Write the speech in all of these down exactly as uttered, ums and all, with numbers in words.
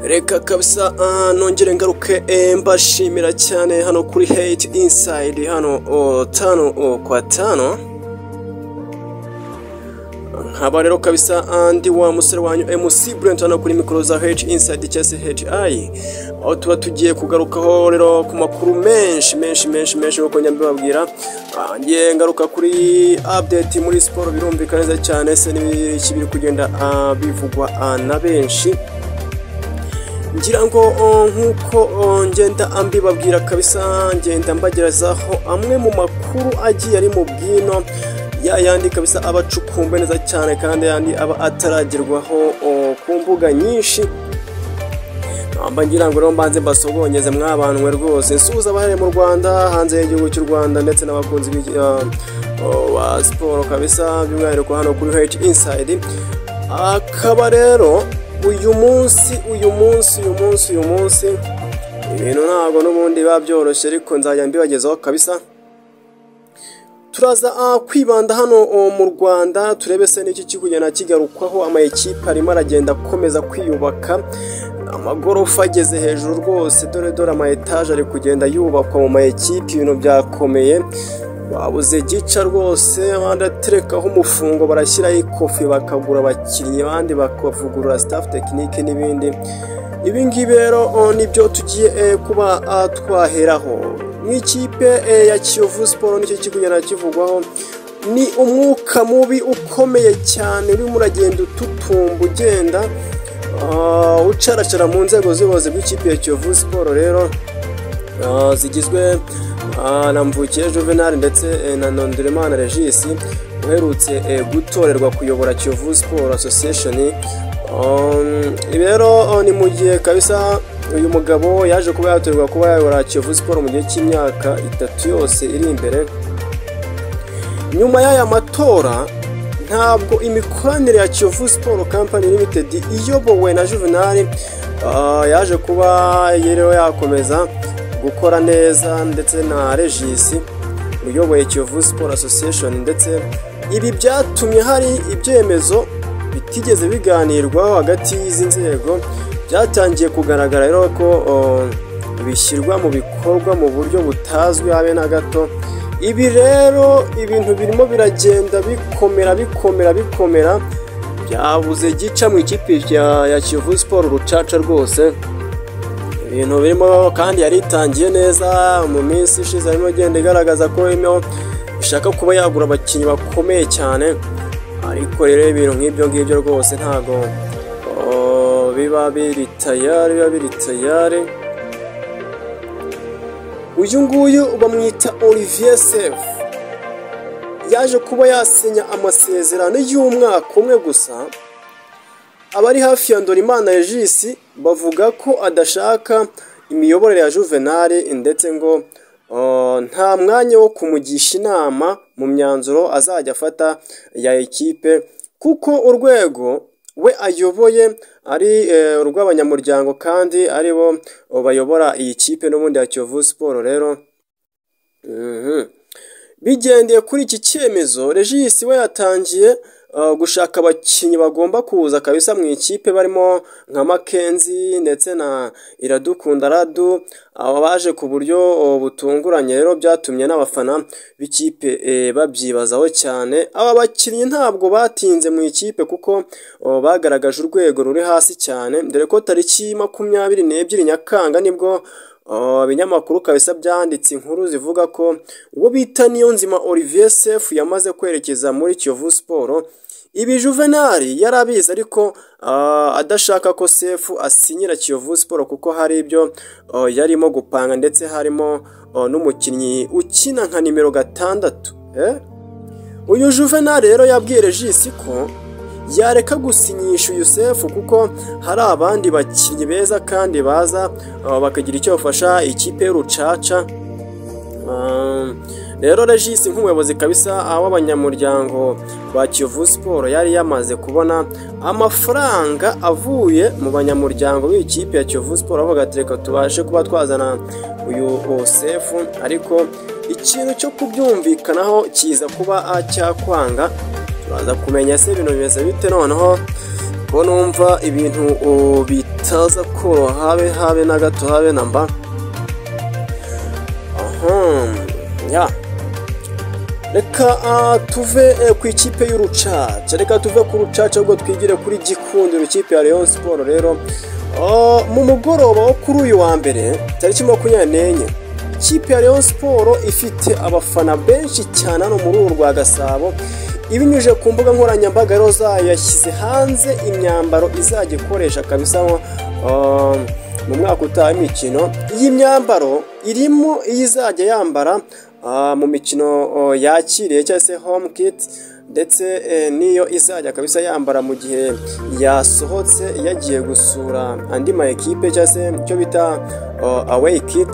Reka kabisa uh, nongere ngaruke eh, mbashimira cyane hano kuri Hate Inside hano oh, tano oh, kwa tano. Nkaba rero kabisa andi wa musore wanyu M C Brent hano kuri mikoro za Hate Inside cyase H I, aho tuba tugiye kugarukaho rero ku makuru menshi menshi menshi menshi uko nyambibabwira. Ngiye ngaruka kuri update muri sport, birumvikana neza cyane se n'ibiki biri kugenda uh, bivugwa uh, na benshi. Ngira ngo nkuko ngenda ambibabwira kabisa, ngenda mbagerazaho amwe mu makuru agiye ari mu bwino ya yandi kabisa abacukumbe neza cyane kandi yandi aba ataragerwaho ku mbuga nyinshi. Amba ngira ngo rero mbanze mbasogonyeze mwabanwe rwose nsuza abahere mu Rwanda, hanze y'igihugu cy'u Rwanda ndetse n'abakunzi wa sport kabisa, by'umwihariko hano kuri Hate Inside. Akaba rero uyu munsi uyu munsi uyu munsi uyu munsi ibintu ntabwo n'ubundi biba byoroshye, ariko nzajya mbibagezaho kabisa. Turaza uh, kwibanda hano uh, mu Rwanda, turebe se n'iki kigugena kigarukwaho. Ama ekipe arimo aragenda akomeza kwiyubaka, amagorofa ageze hejuru rwose, dore dore ama etage ari kugenda yubakwa mu ma ekipe, ibintu byakomeye. Babuze gica rwose, abandi aterekaho umufungo barashyiraho ikofi bakagura abakinnyi, abandi bakavugurura staff technique n'ibindi. Ibi ngibi rero nibyo tugiye eh, kuba uh, twaheraho. Nk'ikipe eh, ya Kiyovu Sport nicyo kigugena kivugwaho, ni umwuka mubi ukomeye cyane urimo uragenda ututumba ugenda uh, ucaracara mu nzego z'ubuyobozi bw'ikipe ya Kiyovu Sport rero uh, zigizwe uh, na Mvukiye Juvenal ndetse eh, na Nondiremana Regis uherutse eh, gutorerwa kuyobora Kiyovu Sport Association. Um, rero uh, ni mu gihe kabisa uyu mugabo yaje kuba yatorerwa kuba yayobora Kiyovu Sport mu gihe cy'imyaka itatu yose iri imbere. Nyuma y'aya matora ntabwo imikoranire ya Kiyovu Sport Company Limited iyobowe na Juvenal uh, yaje kuba rero yakomeza gukora neza, ndetse na Regis uyoboye Kiyovu Sport Association, ndetse ibi byatumye hari ibyemezo bitigeze biganirwaho hagati y'izi nzego. Byatangiye kugaragara rero ko uh, bishyirwa mu bikorwa mu buryo butazwi habe na gato. Ibi rero ibintu birimo biragenda bikomera bikomera bikomera, byabuze gica mu ikipe ya, ya Kiyovu Sport rucaca rwose. Ibintu birimo kandi yaritangiye neza mu minsi ishize, arimo genda igaragaza ko irimo ishaka kuba yagura abakinnyi bakomeye cyane, ariko rero ibintu nk'ibyo ngibyo rwose ntago oh, biba biri tayari biba biri tayari. Uyu nguyu bamwita Olivier Sefu, yaje kuba yasinya amasezerano y'umwaka umwe gusa. Abari hafi ya Ndorimana Regis bavuga ko adashaka imiyoborere ya Juvenal, ndetse ngo uh, nta mwanya wo kumugisha inama mu myanzuro azajya afata ya ekipe, kuko urwego we ayoboye ari uh, urw'abanyamuryango kandi ari bo uh, bayobora iyi kipe n'ubundi ya Kiyovu Sport rero. uh-huh. Bigendeye kuri iki cyemezo, Regis we yatangiye Uh, gushaka abakinnyi bagomba kuza kabisa mu ikipe, barimo nka Makenzi ndetse na Iradukunda Radu. Aba baje ku buryo uh, butunguranye rero, byatumye n'abafana b'ikipe eh, babyibazaho cyane. Aba bakinnyi ntabwo batinze mu ikipe kuko uh, bagaragaje urwego ruri hasi cyane, dore ko tariki makumyabiri n'ebyiri Nyakanga nibwo ibinyamakuru uh, kabisa byanditse inkuru zivuga ko uwo bita Niyonzima Olivier Sefu yamaze kwerekeza muri Kiyovu Sport. Ibi Juvenal yarabizi, ariko uh, adashaka ko Sefu asinyira Kiyovu Sport kuko hari ibyo uh, yarimo gupanga, ndetse harimo uh, n'umukinnyi ukina nka nimero gatandatu. eh? Uyu Juvenal rero yabwiye Regis ko yareka gusinyisha uyu Sefu kuko hari abandi bakinnyi beza kandi baza uh, bakagira icyo bafasha ikipe y'urucaca. uh, Rero Regis nk'umuyobozi kabisa w'abanyamuryango ba Kiyovu Sport yari yamaze kubona amafaranga avuye mu banyamuryango b'ikipe ya Kiyovu Sport, avuga ati reka tubashe kuba twazana uyu Sefu, ariko ikintu cyo kubyumvikanaho kiza kuba cyakwanga. Turaza kumenya se ibintu bimeze bite noneho ko numva ibintu bitaza koroha habe habe na gato habe namba. Aha ya reka uh, tuve uh, ku ikipe y'urucaca reka tuve ku rucaca ubwo twigire kuri Gikundiro ikipe ya Rayon Sport rero uh, mu mugoroba wo kuri uyu wa mbere tariki makumyabiri n'enye ikipe ya Rayon Sport ifite abafana benshi cyane hano muri uru rwa Gasabo ibinyuje ku mbuga nkoranyambaga rero yashyize hanze imyambaro izajya ikoresha kabisa uh, mu mwaka utaha imikino. Iyi myambaro irimo izajya yambara uh, mu mikino uh, yakiriye cyangwa se home kit ndetse eh, niyo izajya kabisa yambara mu gihe yasohotse yagiye gusura andi ma equipe cyangwa se cyo bita uh, away kit.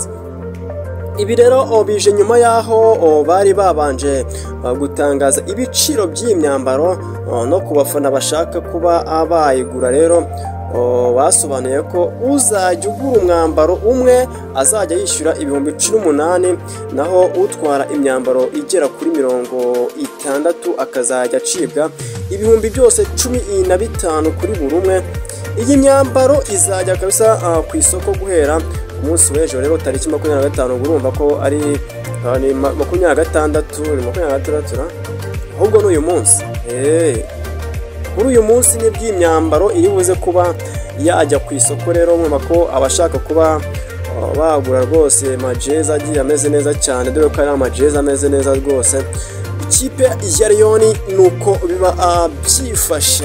Ibi rero bije nyuma yaho bari babanje gutangaza ibiciro by'iyi myambaro no ku bafana bashaka kuba abayigura rero basobanuye ko uzajya ugura umwambaro umwe azajya yishyura ibihumbi cumi n'umunani naho utwara imyambaro igera kuri mirongo itandatu akazajya acibwa ibihumbi byose cumi na bitanu kuri buri umwe. Iyi myambaro izajya kabisa ku isoko guhera umunsi w'ejo rero tariki makumyabiri na gatanu urumva ko ari ni makumyabiri na gatandatu ni makumyabiri na gatandatu ahubwo n'uyu munsi eh kuri uyu munsi nibwo imyambaro iri buze kuba yajya ku isoko rero mwumva ko abashaka kuba bagura rwose majezi agiye ameze neza cyane dore ko ari amajezi ameze neza rwose. Ikipe ya Rayon nuko biba byifashe.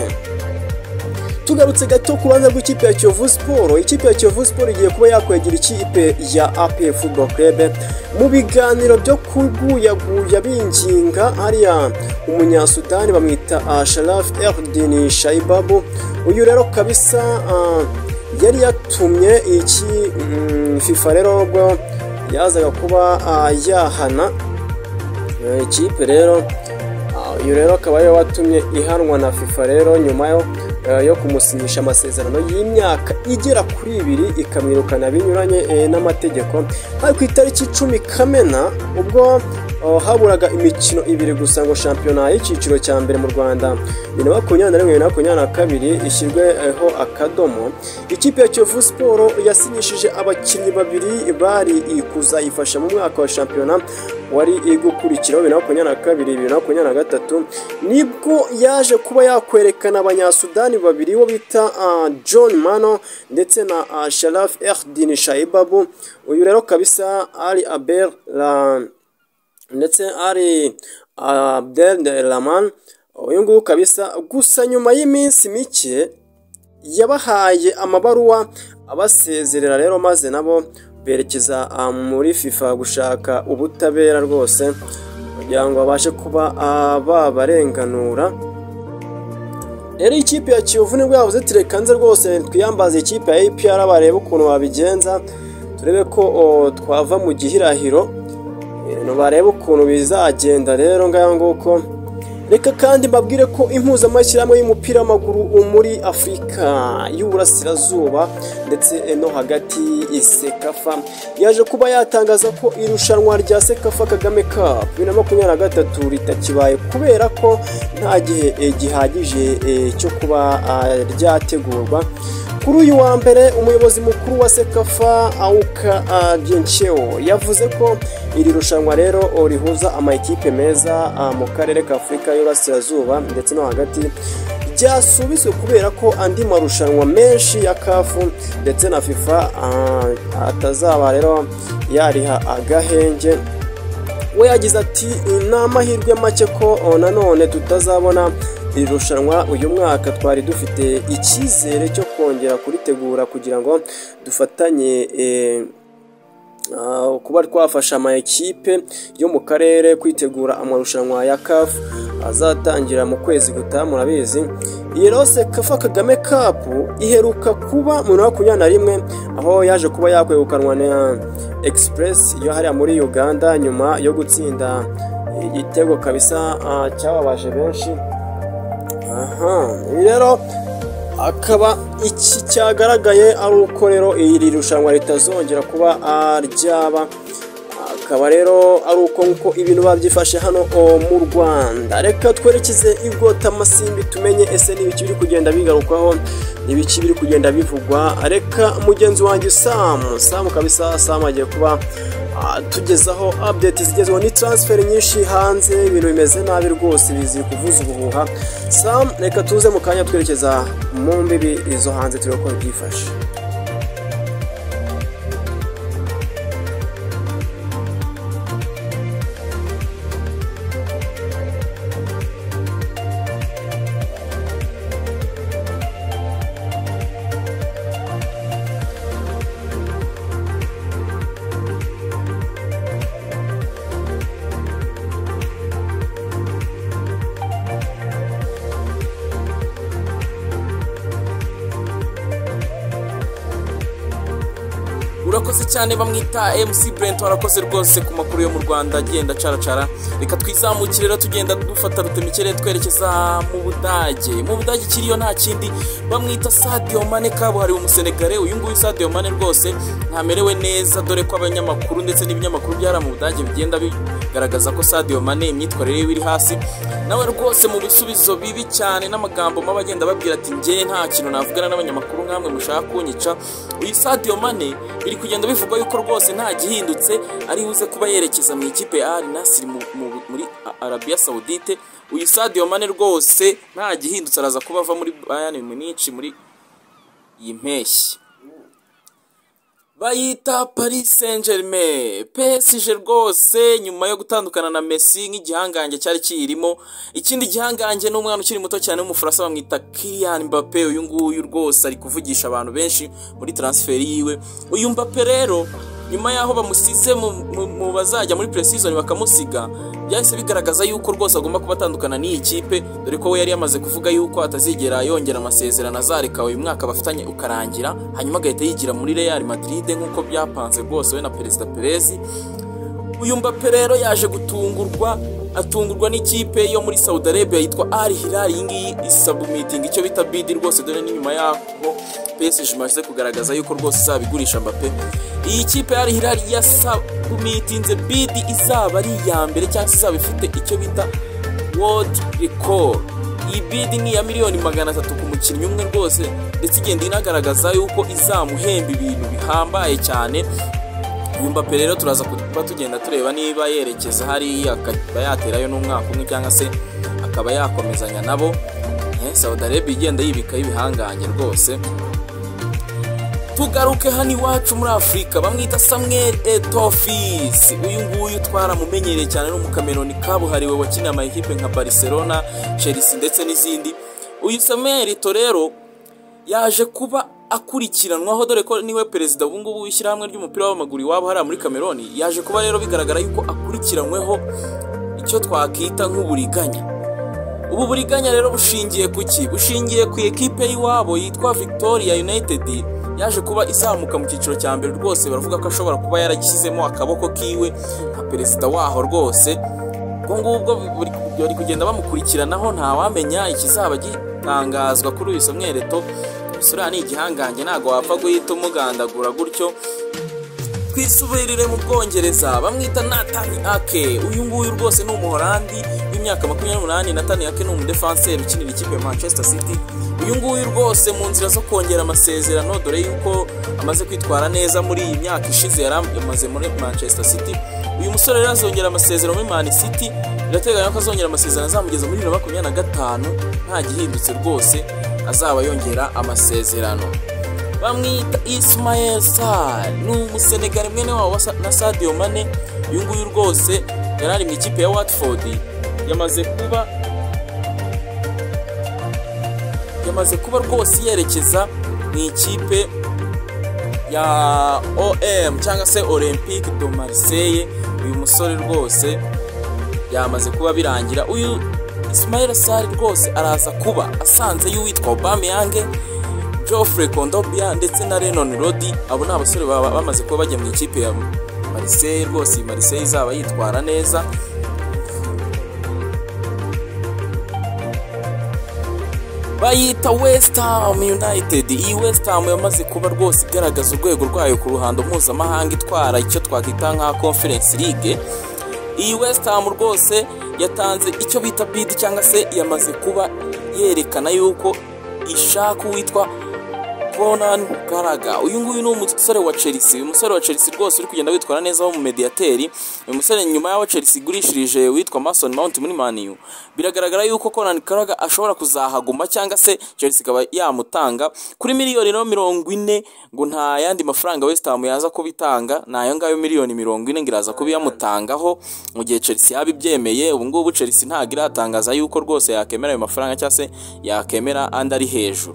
Tugarutse gato ku rubanza rw'ikipe ya Kiyovu Sport, ikipe ya Kiyovu Sport igiye kuba yakwegera ikipe ya A P R Football Club mu biganiro byo kuguyaguya binginga hariya umunyasudani bamwita Sharaf Eldin Shaibabu. Uyu rero kabisa uh, yari yatumye iki um, FIFA rero ubwo yazaga kuba uh, yahana ikipe uh, rero uh, uyu rero akaba yari watumye ihanwa na FIFA rero nyuma yo yo kumusinyisha amasezerano y'imyaka igera kuri ibiri ikamwirukana binyuranye e, n'amategeko. Hari ku itariki icumi Kamena ubwo uh, haburaga imikino ibiri gusa ngo shampiyona y'ikiciro cya mbere mu Rwanda bibiri na makumyabiri na rimwe bibiri na makumyabiri na kabiri ishyirweho akadomo. Ikipe ya Kiyovu Sport yasinyishije abakinnyi babiri bari kuzayifasha mu mwaka wa shampiyona wari igukurikiraho bibiri na makumyabiri na kabiri bibiri na makumyabiri na gatatu nibwo yaje kuba yakwerekana abanyasudani babiri wo bita uh, John Mano ndetse na uh, Sharaf Eldin Shaibabu. Uyu rero kabisa ari Abel la ndetse ari uh, Abdel Rahman. Uyu nguyu kabisa gusa nyuma y'iminsi mike yabahaye amabaruwa abasezerera rero maze nabo berekeza uh, muri FIFA gushaka ubutabera rwose kugira ngo babashe kuba uh, babarenganura. Rero ikipe ya Kiyovu nibwo yavuze ati reka nze rwose twiyambaze ikipe ya A P R barebe ukuntu babigenza turebe ko o, twava mu gihirahiro no barebe ukuntu bizagenda rero ngaya nguko. Reka kandi mbabwire ko impuzamashyirahamwe y'umupira w'amaguru muri Afurika y'Uburasirazuba ndetse no hagati Sekafa yaje kuba yatangaza ko irushanwa rya Sekafa Kagame Cup bibiri na makumyabiri na gatatu ritakibaye kubera ko nta gihe gihagije cyo kuba ryategurwa. Kuri uyu wa mbere umuyobozi mukuru wa Sekafa Auka Biencheo yavuze ko iri rushanwa rero rihuza ama ekipe meza mu karere ka Afurika y'Uburasirazuba ndetse no hagati byasubizwe kubera ko andi marushanwa menshi ya kafu ndetse na FIFA atazaba rero yariha agahenge. We yagize ati n'amahirwe make ko nanone tutazabona iri rushanwa uyu mwaka, twari dufite icyizere cyo kongera kuritegura kugira ngo dufatanye eh, Uh, kuba twafasha ama ekipe yo mu karere kwitegura amarushanwa ya C A F azatangira mu kwezi gutaha. Murabizi iyi rero Sekafa Kagame Cup iheruka kuba mu makumyabiri na rimwe aho yaje kuba yakwegukanwa na Express yo hariya muri Uganda nyuma yo gutsinda igitego kabisa uh, cyababaje benshi. Aha rero akaba iki cyagaragaye ari uko rero iri rushanwa ritazongera kuba ryaba, akaba rero ari uko nkuko ibintu babyifashe hano mu Rwanda. Reka twerekeze i Bwotamasimbi tumenye ese n'ibiki biri kugenda bigarukwaho, n'ibiki biri kugenda bivugwa. Reka mugenzi wanjye Sam Sam kabisa Sam agiye kuba tugezaho update zigezweho, ni transfer nyinshi hanze, ibintu bimeze nabi rwose, bizi kuvuza ubuhuha. Sam reka tuze mu kanya twerekeza mu mbibi izo hanze turebe ko byifashe. Urakoze cyane bamwita M C Brent, warakoze rwose ku makuru yo mu Rwanda agenda caracara. Reka twizamukire rero tugenda dufata rutemikere twerekeza mu Budage. Mu Budage kiriyo nta kindi, bamwita Sadio Mane kabuhari umusenegale. Uyu nguyu Sadio Mane rwose ntamerewe neza, dore ko abanyamakuru ndetse n'ibinyamakuru byara mu Budage bigenda bigaragaza ko Sadio Mane imyitwarire iri hasi, nawe rwose mu bisubizo bibi cyane n'amagambo mabagenda babwira ati ngiye nta kintu navugana n'abanyamakuru nkamwe mushaka kunyica. Uyu Sadio Mane biri kugenda bivugwa yuko rwose nta gihindutse, ari buze kuba yerekeza mu ikipe ya Al Nassr muri Arabia Saudite. Uyu Sadio Mane rwose nta gihindutse, araza kuba ava muri Bayern Munich muri iyi mpeshyi. Bayita Paris Saint-Germain. P S G rwose nyuma yo gutandukana na Messi nk'igihangange cyari kirimo, ikindi gihangange n'umwana ukiri muto cyane w'umufaransa bamwita Kylian Mbappé. Uyu nguyu rwose ari kuvugisha abantu benshi muri transfer yiwe. Uyu Mbappé rero nyuma yaho bamusize mu bazajya muri pre-season bakamusiga, byahise bigaragaza yuko rwose agomba kuba atandukana n'iyi kipe, dore ko we yari yamaze kuvuga yuko atazigera yongera amasezerano, azareka uyu mwaka bafitanye ukarangira, hanyuma agahita yigira muri Real Madrid nk'uko byapanze rwose we na Perezida Perez. Uyu Mbappé rero yaje gutungurwa, atungurwa n'ikipe yo muri Saudi Arabia yitwa Al Hilal. Iyi ngiyi isubmitting icyo bita bid rwose, dore n'inyuma yaho P S G maze kugaragaza yuko rwose izabigurisha Mbappé. Iyi kipe ya Al Hilal yasubmitinze bid izaba ari iya mbere cyangwa izaba ifite icyo bita world record. Iyi bid ni ya miliyoni magana atatu ku mukinnyi umwe rwose, ndetse igenda inagaragaza yuko izamuhemba ibintu bihambaye cyane. Uyu Mbappé rero turaza kuba tugenda tureba niba yerekeza hariya akaba yaterayo n'umwaka umwe cyangwa se akaba yakomezanya nabo. Eh, Saudi Arabia igenda yibika ibihangange rwose. Tugaruke hano iwacu muri Afrika, bamwita Samuel Eto'o. Uyu nguyu twaramumenyereye cyane n'umukameroni kabuhariwe wakiniye amakipe nka Barcelona, Chelsea ndetse n'izindi. Uyu Samuel Eto'o rero yaje kuba akurikiranwaho, dore ko niwe perezida ubu ngubu w'ishyirahamwe ry'umupira w'amaguru iwabo hariya muri Cameroon. Yaje kuba rero bigaragara yuko akurikiranweho icyo twakita nk'uburiganya. Ubu buriganya rero bushingiye ku ki? Bushingiye ku ekipe y'iwabo yitwa Victoria United, yaje kuba izamuka mu cyiciro cya mbere rwose. Baravuga ko ashobora kuba yaragishyizemo akaboko kiwe nka perezida waho rwose. Ubwo ngubwo bari kugenda bamukurikiranaho, nta wamenya ikizaba gitangazwa kuri uyu Samuel Eto'o. Sura ni igihangange, ntago wapfa guhita umugandagura gutyo. Twisubirire mu Bwongereza, bamwita Nathan Ake. Uyu nguyu rwose ni umuholandi w'imyaka makumyabiri n'umunani. Nathan Ake ni umudefenseur ukinira ikipe ya Manchester City. Uyu nguyu rwose mu nzira zo kongera amasezerano, dore yuko amaze kwitwara neza muri iyi myaka ishize yaramaze muri Manchester City. Uyu musore rero azongera amasezerano muri Man City, birateganya ko azongera amasezerano azamugeza muri bibiri na makumyabiri na gatanu. Nta gihindutse rwose azaba yongera amasezerano. Bamwita Ismail Sarr, ni umusenegale mwene wabo na Sadio Mane. Uyu nguyu rwose yarari mu ikipe ya Watford, yamaze kuba yamaze kuba rwose yerekeza mu ikipe ya O M cyangwa se Olympique de Marseille. Uyu musore rwose yamaze kuba birangira. Uyu Ismail Sarr rwose araza kuba asanze y'uwitwa Aubameyang, Geoffrey Kondogbia ndetse na Renan Lodi. Abo ni abasore baba bamaze kuba bajya mu ikipe ya Marseille. Rwose Marseille izaba yitwara neza. bayita West Ham United. Iyi West Ham yamaze kuba rwose igaragaza urwego rwayo ku ruhando mpuzamahanga itwara icyo twakwita nka Conference League. Iyi West Ham rwose yatanze icyo bita bid cyangwa se yamaze kuba yerekana yuko ishaka witwa Conor Gallagher. Uyu nguyu ni umusore wa Chelsea. Uyu musore wa Chelsea rwose uri kugenda witwara neza wo mu mediateri. Uyu musore nyuma yaho Chelsea igurishirije witwa Mason Mount muri Man U, biragaragara yuko Conor Gallagher ashobora kuzahaguma cyangwa se Chelsea ikaba yamutanga kuri miliyoni mirongo ine, ngo nta yandi mafaranga West Ham yaza kubitanga, nayo ngayo miliyoni mirongo ine ngiraza kuba yamutangaho mu gihe Chelsea yabibyemeye. Ubu ngubu Chelsea ntago iratangaza yuko rwose yakemera ayo mafaranga cyangwa se yakemera andi ari hejuru.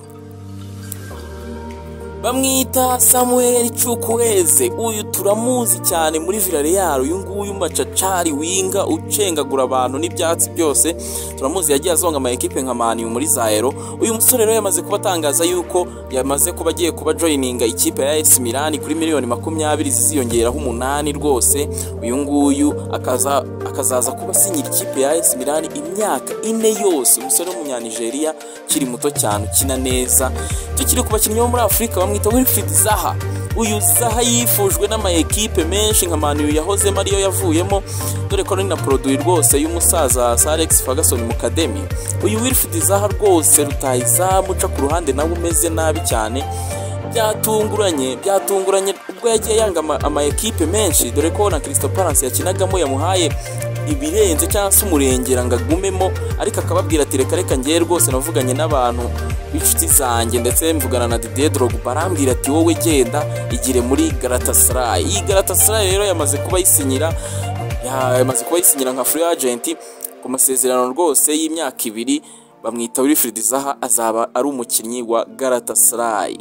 Bamwita Samuel Chukwueze. Uyu turamuzi cyane muri Villarreal. Uyu nguyu macacari winga ucengagura abantu n'ibyatsi byose, turamuzi yagiye azonga ama equipe nka Man U muri Zaero. Uyu musore rero yamaze kubatangaza yuko yamaze kuba agiye kuba joininga ikipe ya A S Milan kuri miliyoni makumyabiri ziziyongeraho umunani rwose. Uyu nguyu akaza akazaza kuba sinyira ikipe ya A S Milan imyaka ine yose. Umusore w'umunyanigeria kiri muto cyane ukina neza. Tukiri kubakinnyi bo muri Afrika bamwita Wilfried Zaha. Uyu Zaha yifujwe n'ama equipe menshi nka Man U yahozemo ariyo yavuyemo, dore ko ari na produit rwose y'umusaza Sir Alex Ferguson mu academy. Uyu Wilfried Zaha rwose rutahiza muca ku ruhande nawe umeze nabi cyane. Byatunguranye byatunguranye ubwo yagiye yanga ama equipe menshi, dore ko na Crystal Palace yakinagamo yamuhaye ibirenze cyangwa se umurengera ngo agumemo, ariko akababwira ati reka reka ngiye rwose navuganye n'abantu b'inshuti zanjye ndetse mvugana na Didier Drogba, barambwira ati wowe genda igire muri Galatasaray. Iyi Galatasaray rero yamaze kuba yisinyira yamaze kuba yisinyira nka free agent ku masezerano rwose y'imyaka ibiri. Bamwita Wilfried Zaha, azaba ari umukinnyi wa Galatasaray.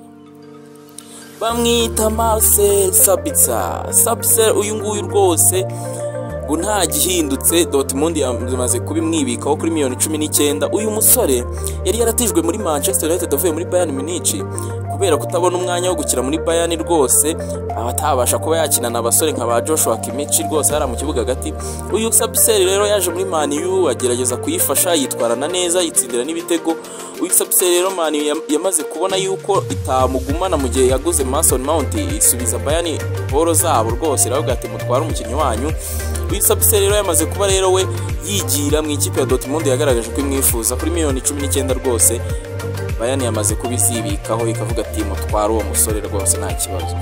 Bamwita Marcel Sabitzer. Sabitzer uyu nguyu rwose ngo nta gihindutse, Dortmund yamaze kubimwibikaho kuri miliyoni cumi n'icyenda. Uyu musore yari yaratijwe muri Manchester United avuye muri Bayern Munich kubera kutabona umwanya wo gukina muri Bayern rwose, abatabasha kuba yakina n'abasore nka ba Joshua Kimmich rwose yari mu kibuga gati. Uyu Sabitzer rero yaje muri Man U agerageza kuyifasha, yitwarana neza, yitsindira n'ibitego. Uyu Sabitzer rero Man U yamaze kubona yuko itamugumana mu gihe yaguze Mason Mount, isubiza Bayern boro zabo rwose ravuga ati mutwara umukinnyi wanyu. Uyu Sabitzer rero yamaze kuba rero we yigira mu ikipe ya Dortmund yagaragaje ko imwifuza kuri miliyoni cumi n'icyenda rwose. Bayern yamaze kubizibikaho ikavuga ati mutwara uwo musore rwose nta kibazo.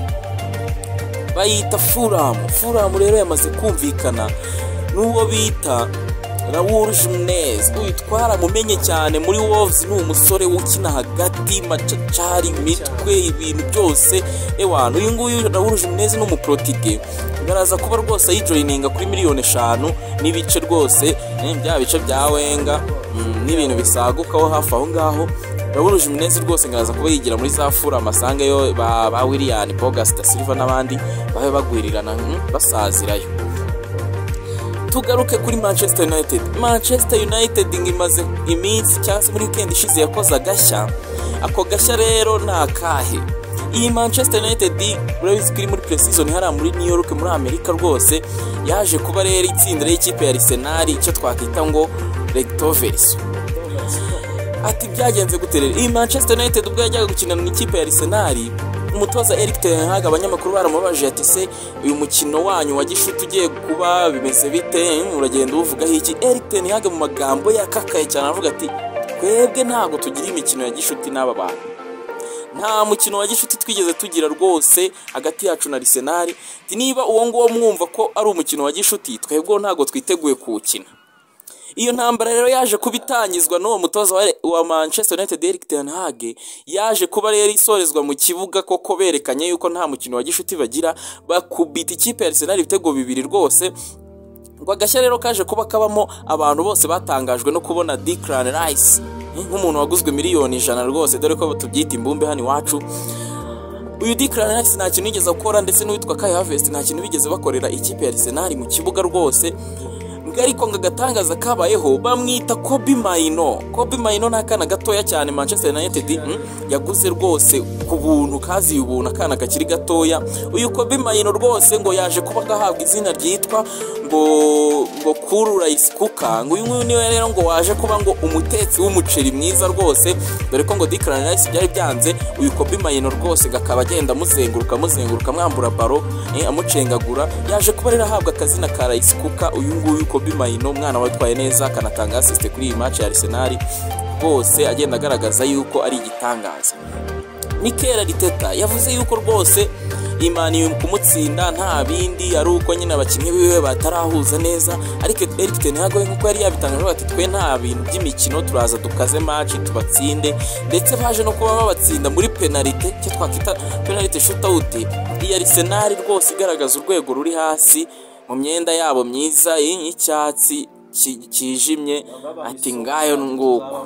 Bayita Fulham. Fulham rero yamaze kumvikana n'uwo bita Raúl Jimenez. Uyu twaramumenye cyane muri Wolves, ni umusore ukina hagati, macacari, mitwe, ibintu byose. Ewana uyu nguyu Raúl Jimenez ni umuprotige, baraza kuba rwose yijoininga kuri miliyoni eshanu n'ibice rwose, bya bice bya Wenga n'ibintu bisagukaho hafi aho ngaho. Raúl Jimenez rwose ngaza kuba yigira muri za Fulham amasanga yo ba, ba Willian Bogas da Silva n'abandi babe bagwirirana basazirayo. Tugaruke kuri Manchester United. Manchester United ngimaze iminsi cyangwa se muri weekend ishize yakoze agashya. Ako gashya rero nakahe. Iyi Manchester United urabizi kuri muri pre-season hari muri New York muri Amerika rwose yaje kuba rero itsinda y'ikipe ya Arsenal icyo twakita ngo Leftovers. Ati byagenze guterera iyi Manchester United ubwo yajyaga gukina n'ikipe ya Arsenal, umutoza Erik ten Hag abanyamakuru baramubaje ati se uyu mukino wanyu wa gishuti ugiye kuba bimeze bite, uragenda uvugaho iki? Erik ten Hag mu magambo yakakaye cyane avuga ati twebwe ntago tugira imikino ya gishuti n'aba bantu, nta mukino wa gishuti twigeze tugira rwose hagati yacu na Arsenal. Niba uwo nguwo mwumva ko ari umukino wa gishuti, twebwe ntago twiteguye kuwukina. Iyo ntambara rero yaje kubitangizwa n'uwo mutoza wa Manchester United Erik ten Hag, yaje kuba rero isorezwa mu kibuga koko berekanye yuko nta mukino wa gishuti bagira, bakubita ikipe ya Arsenal ibitego bibiri rwose. Ngo agashya rero kaje kuba kabamo abantu bose batangajwe no kubona Declan Rice nk'umuntu waguzwe miliyoni ijana rwose, dore ko tubyita imbumbe hano iwacu. Uyu Declan Rice nta kintu yigeze akora, ndetse n'uwitwa Kai Havertz nta kintu bigeze bakorera ikipe ya Arsenal mu kibuga rwose. ngo ariko ngo agatangaza kabayeho bamwita Kobe Maino. Kobe Maino ni akana gatoya cyane Manchester United mm, yaguze rwose ku buntu kazi ubuntu, akana kakiri gatoya. Uyu Kobe Maino rwose ngo yaje kuba gahabwa izina ryitwa ngo ngo Kuru Rice Cooker. Ngo uyu nguyu niwe rero ngo waje kuba ngo umutetsi w'umuceri mwiza rwose, dore ko ngo Declan Rice byari byanze. Uyu Kobe Maino rwose gakaba agenda muzenguruka muzenguruka mwambura baro eh, amucengagura. Yaje kuba rero ahabwa akazina ka Rice Cooker. Uyu nguyu Kobe Maino umwana watwaye neza akanatanga assist kuri iyi match ya Arsenal, rwose agenda agaragaza yuko ari igitangaza. Mikel Arteta yavuze yuko rwose Imani kumutsinda nta bindi ari uko nyine abakinnyi biwe batarahuza neza, ariko Erik ten Hag nkuko yari yabitangaje ati twe nta bintu by'imikino turaza dukaze match tubatsinde, ndetse baje no kuba babatsinda muri penalty cyo twakita penalty shootout. Iyi Arsenal rwose igaragaza urwego ruri hasi mu myenda yabo myiza y'icyatsi kijimye, ati ngayo nguko.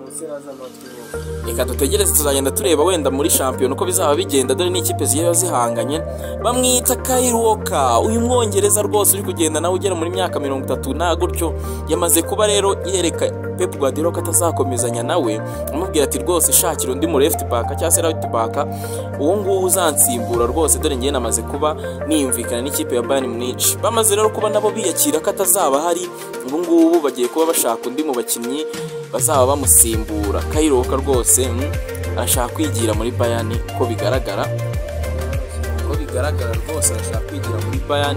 Reka dutegereze tuzagenda tureba wenda muri shampiyona uko bizaba bigenda, dore n'ikipe zigiye zihanganye. Bamwita Kyle Walker, uyu mwongereza rwose uri kugenda nawe ugera muri myaka mirongo itatu na gutyo, yamaze kuba rero yereka Pep Guardiola ko atazakomezanya nawe, amubwira ati rwose shakira undi mu left back cyangwa se right back, uwo nguwo uzansimbura rwose, dore ngiye namaze kuba niyumvikana n'ikipe ya Bayern Munich. Bamaze rero kuba nabo biyakira ko atazaba hari, ubu ngubu bagiye kuba bashaka undi mu bakinnyi bazaba bamusimbura. Kyle Walker rwose mm, arashaka kwigira muri Bayern uko bigaragara, uko bigaragara rwose arashaka kwigira muri Bayern.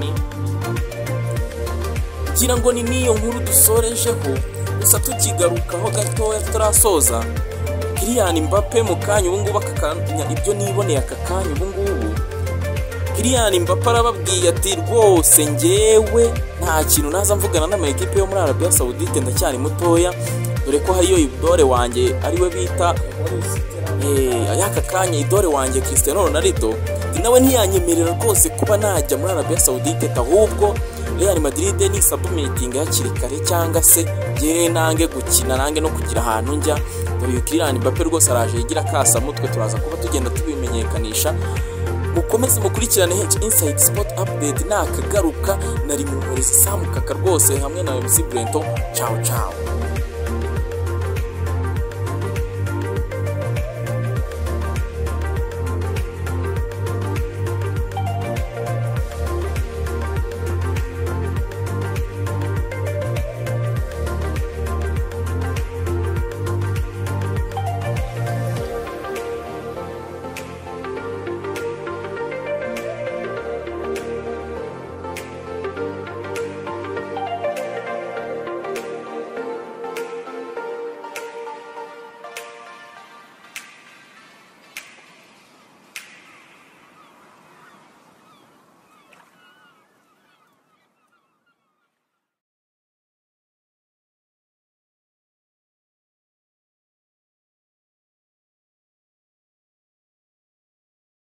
Gira ngo ni niyo nkuru dusorejeho, gusa tukigarukaho gatoya turasoza. Kylian Mbappe mu kanya ubu ngubu akakanya ibyo niboneye aka kanya ubu ngubu, Kylian Mbappe arababwiye ati rwose ngewe nta kintu naza mvugana n'amakipe yo muri Arabia Saudite, ndacyari mutoya, dore ko hariyo idore wanjye ariwe bita eh ayaka kanya idore wanjye Cristiano Ronaldo, nawe ntiyanyemerera rwose kuba najya muri Arabia Saudite, ahubwo Real Madrid ni submitting hakiri kare, cyangwa se ye nange gukina nange no kugira ahantu njya. Dore Kylian Mbappe rwose araje yigira kasa mutwe, turaza kuba tugenda tubimenyekanisha. Mukomeze mukurikirane H Inside Sport Update nakagaruka, nari mu Murezi Samukaka rwose hamwe na M C Brento. Ciao ciao.